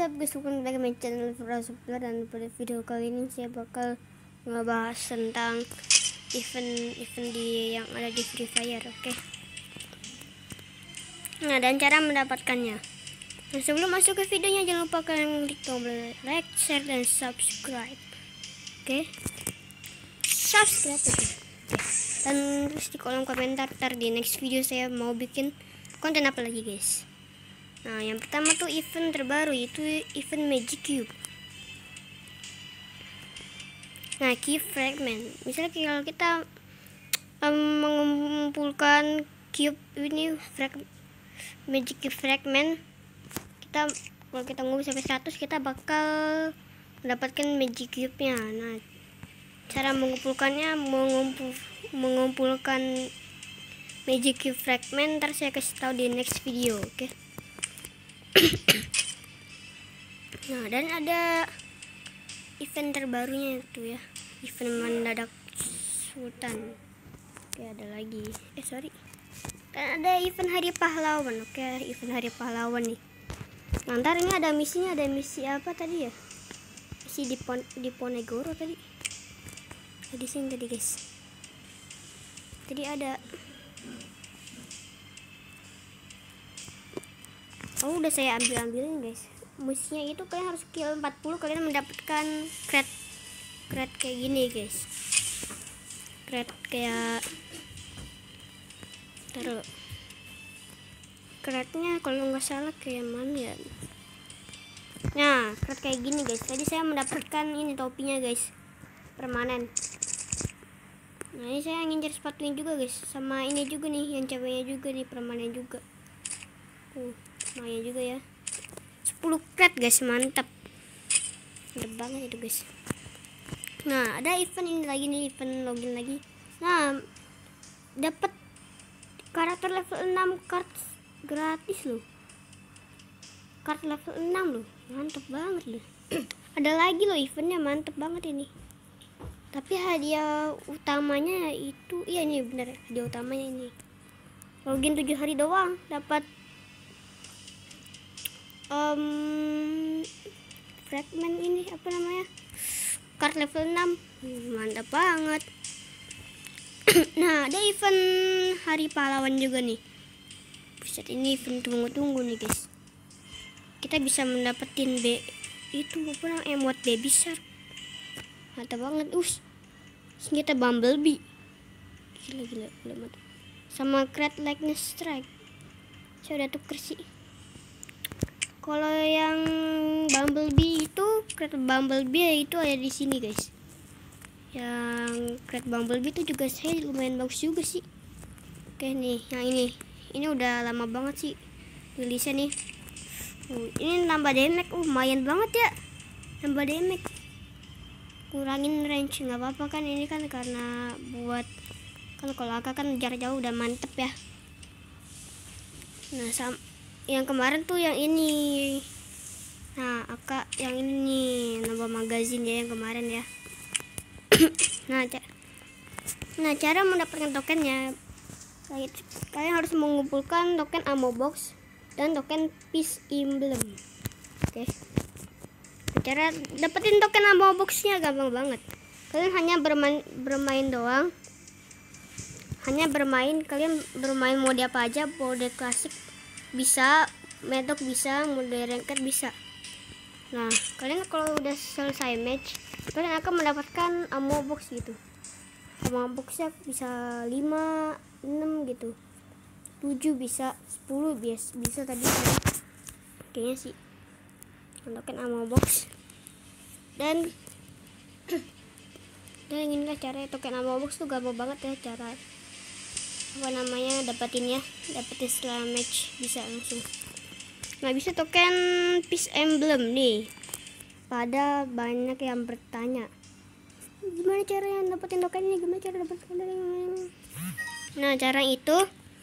What's up guys, welcome back to my channel Firasublar. Dan pada video kali ini saya bakal ngebahas tentang event yang ada di Free Fire. Oke. Nah, dan cara mendapatkannya. Nah, sebelum masuk ke videonya, jangan lupa kalian klik tombol like, share, dan subscribe. Oke. Subscribe itu. Dan terus di kolom komentar ntar di next video saya mau bikin konten apa lagi guys. Nah, yang pertama tuh event terbaru, itu event Magic Cube. Nah, Cube Fragment. Misalnya kalau kita mengumpulkan cube ini, Magic Cube Fragment, kalau kita ngumpul sampai 100, kita bakal mendapatkan Magic Cube-nya. Nah, cara mengumpulkannya, mengumpulkan Magic Cube Fragment ntar saya kasih tahu di next video, oke? Nah, dan ada event terbarunya itu ya, event mendadak Sultan. Oke, ada lagi. Dan ada event Hari Pahlawan. Oke, event Hari Pahlawan nih. Nah, ntar ini ada misinya, ada misi apa tadi ya? Misi di Ponegoro tadi. Di sini tadi guys. Tadi ada. Oh, udah saya ambilin guys. Misinya itu kalian harus kill 40, kalian mendapatkan crate kayak gini guys. Crate kayak taruh. Crate-nya kalau nggak salah kayak mana ya? Nah, crate kayak gini guys. Tadi saya mendapatkan ini topinya guys. Permanen. Nah, ini saya ngincer sepatunya juga guys. Sama ini juga nih, yang ceweknya juga nih, permanen juga. Lumayan juga ya, 10 crate guys, mantap banget itu guys. Nah, ada event ini lagi nih, event login lagi. Nah, dapat karakter level 6 card gratis loh, card level 6 loh, mantap banget loh. Ada lagi loh eventnya, mantap banget ini. Tapi hadiah utamanya itu, iya nih bener, hadiah utamanya ini login 7 hari doang dapat fragment ini, apa namanya, card level 6, mantap banget. Nah, ada event Hari Pahlawan juga nih. Buset, ini event tunggu-tunggu nih guys. Kita bisa mendapetin itu apa namanya, emot baby shark, mantap banget. Senjata Bumblebee, gila mantap. Sama crate likeness strike, saya udah tuker sih. Kalau yang Bumblebee itu, crate Bumblebee itu ada di sini guys. Yang crate Bumblebee itu juga saya lumayan bagus juga sih. Oke nih, yang ini udah lama banget sih rilisnya nih. Ini nambah damage, lumayan banget ya, nambah damage. Kurangin range nggak apa-apa kan, ini kan karena buat kan kalau AK kan jarak jauh udah mantep ya. Nah, yang kemarin tuh yang ini. Nah, AK yang ini nih, nambah magazin ya yang kemarin ya. Nah, cara mendapatkan tokennya, kalian harus mengumpulkan token ammo box dan token peace emblem. Oke. Cara dapetin token ammo boxnya gampang banget. Kalian hanya bermain doang. Kalian bermain mode apa aja, mode klasik bisa, medok bisa, mode ranked bisa. Nah, kalian kalau udah selesai match, kalian akan mendapatkan ammo box gitu. Ammo boxnya bisa 5, 6 gitu, 7 bisa, 10 bisa tadi kayaknya sih. Token ammo box dan inilah cara token ammo box tuh gampang banget ya, cara apa namanya dapetin setelah match bisa langsung. Nah, bisa token peace emblem nih. Pada banyak yang bertanya, gimana cara dapetin tokennya, gimana cara dapetin tokennya? Nah, cara itu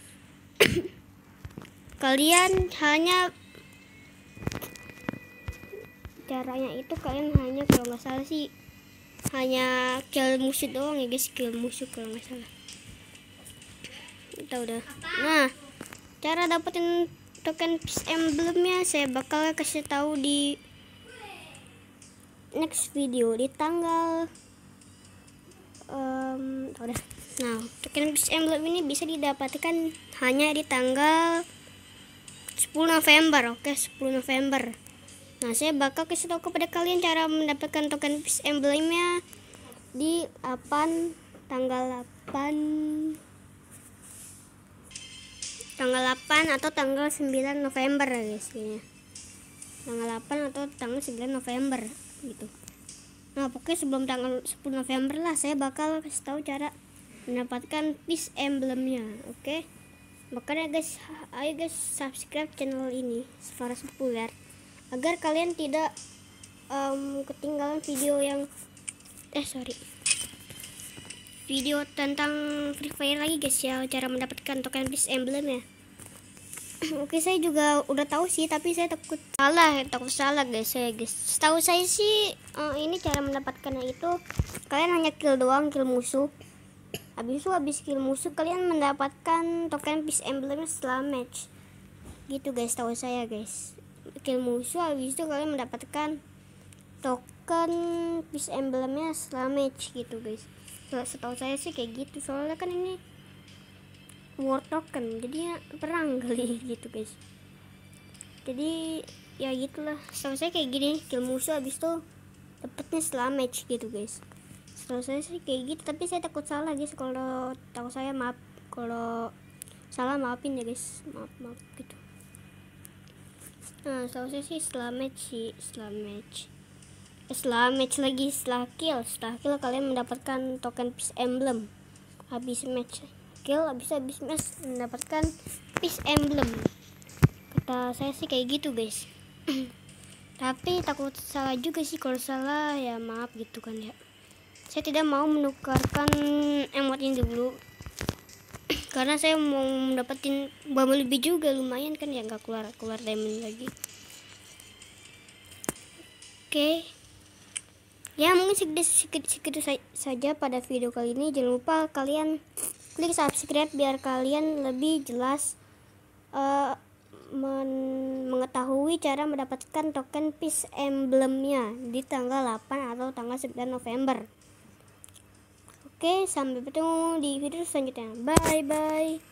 kalian hanya kalau nggak salah sih hanya kill musuh doang ya guys, kill musuh kalau nggak salah. Kita udah. Nah, cara dapetin token peace emblemnya saya bakal kasih tahu di next video di tanggal udah. Nah, token Peace Emblem ini bisa didapatkan hanya di tanggal 10 November. Oke, 10 November. Nah, saya bakal kasih tahu kepada kalian cara mendapatkan token Peace Emblemnya di tanggal 8 atau tanggal 9 November guys, kayaknya. Tanggal 8 atau tanggal 9 November gitu. Nah, pokoknya sebelum tanggal 10 November lah saya bakal kasih tahu cara mendapatkan Peace Emblemnya. Oke. Makanya guys, ayo guys subscribe channel ini Farah Populer agar kalian tidak ketinggalan video yang video tentang Free Fire lagi guys ya, cara mendapatkan token Peace Emblemnya. Oke, saya juga udah tahu sih, tapi saya takut salah guys. Setahu saya sih ini cara mendapatkannya itu kalian hanya kill doang, kill musuh. Habis kill musuh kalian mendapatkan token Peace Emblemnya setelah match. Gitu guys, tahu saya guys. Kill musuh habis itu kalian mendapatkan token Peace Emblemnya setelah match gitu guys. Setahu saya sih kayak gitu, soalnya kan ini war token jadinya perang kali gitu guys. Jadi ya gitulah, setahu saya kayak gini, kill musuh habis itu dapetnya setelah match gitu guys. Setahu saya sih kayak gitu, tapi saya takut salah guys. Kalau tahu saya maaf, kalau salah maafin ya guys, maaf gitu. Nah, setahu saya sih setelah kill kalian mendapatkan token Peace Emblem. Habis match mendapatkan Peace Emblem. Kata saya sih kayak gitu guys. Tapi takut salah juga sih, kalau salah ya maaf gitu kan ya. Saya tidak mau menukarkan emot ini dulu karena saya mau mendapatkan bumble lebih juga, lumayan kan ya, nggak keluar diamond lagi. Oke. Ya mungkin segitu saja pada video kali ini. Jangan lupa kalian klik subscribe biar kalian lebih jelas mengetahui cara mendapatkan token Peace Emblemnya di tanggal 8 atau tanggal 9 November. Oke, sampai bertemu di video selanjutnya. Bye bye.